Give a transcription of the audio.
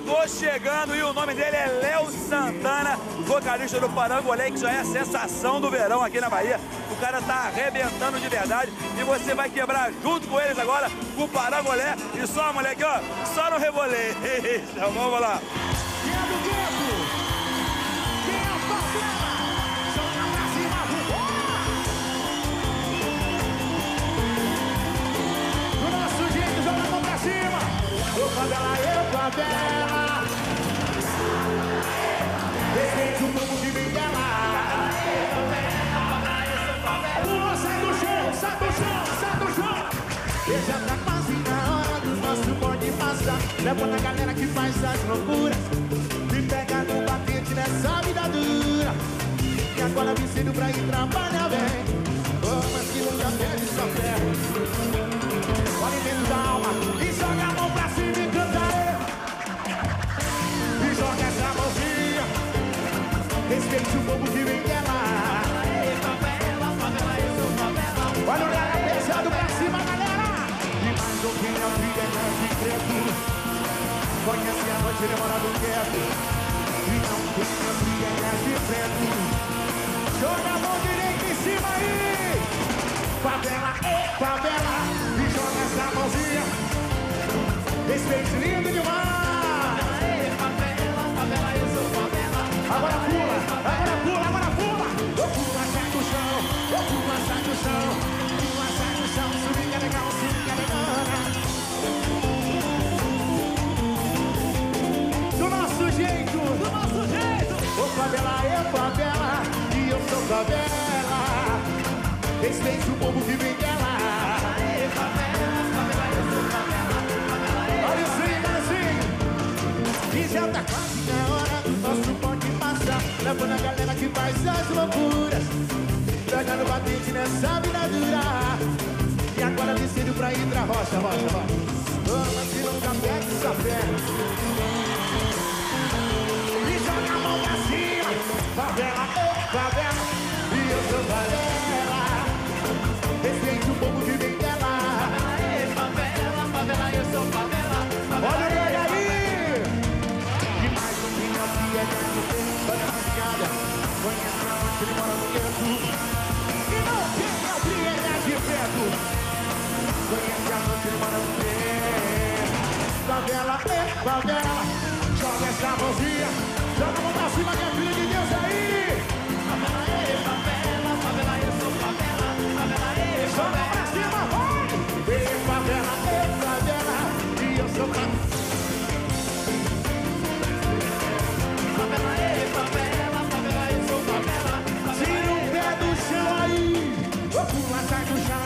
Chegou chegando e o nome dele é Léo Santana, vocalista do Parangolé, que já é a sensação do verão aqui na Bahia. O cara tá arrebentando de verdade e você vai quebrar junto com eles agora com o Parangolé. E só, moleque, ó, só no rebolê. Vamos lá. Quem é do gueto? Quem é a favela? Joga pra cima, vambora! Do nosso jeito, joga a mão pra cima. Ô favela, eu favela. Respeite o povo que vem dela. Pula, sai do chão, sai do chão, sai do chão. E já tá quase na hora do nosso bonde passar. Leva na galera que faz as loucuras. Me pega no batente nessa vida dura. E agora me cedo pra ir trabalhar bem. Oh, mas que lugar perde sua fé. Olha dentro da alma e joga a mão pra cima e canta eu. E joga essa mãozinha. Respeite o povo que vem dela. Olha o galera pesado pra cima, galera. E mais um quem é briga é de preto. Conhece a noite, ele mora no gueto. E não tem a briga é de preto. Joga a mão direita em cima aí. Favela, favela. E joga essa mãozinha. Respeite, lindo demais. Favela, favela, eu sou favela. Agora pula, agora pula, agora pula. Eu pula, sai do chão. Eu pula, sai do chão. Pula, sai do chão. Swing é legal, swing é legal. Do nosso jeito, do nosso jeito. Ô favela, eu favela. E eu sou favela. Respeite o povo que vem dela. Favela, favela, eu sou favela. Olha o swing, olha o swing. E já tá quase na hora do nosso bonde passar. Levando a galera que faz as loucuras. Jogando batente nessa vida dura. E agora descendo pra ir pra rocha, rocha, rocha. Mas que nunca perde sua fé. E joga a mão pra cima. Favela, favela. E eu sou favela. Respeite o povo que vem dela. Favela, favela, eu sou favela. Olha ele aí. E mais um que aqui é dentro. Olha a mascada. Conhece aonde ele mora no gueto. E não tem abrir ele é de perto. Conhece aonde ele mora no gueto. Favela, favela. Joga essa mãozinha. Joga a mão pra cima que é filho de Deus aí. Favela, favela, favela, eu sou favela. Favela, joga pra cima, vai. Favela, favela. E eu sou favela. Favela, favela, favela, eu sou favela. Tira o pé do chão aí. Pula, sai do chão.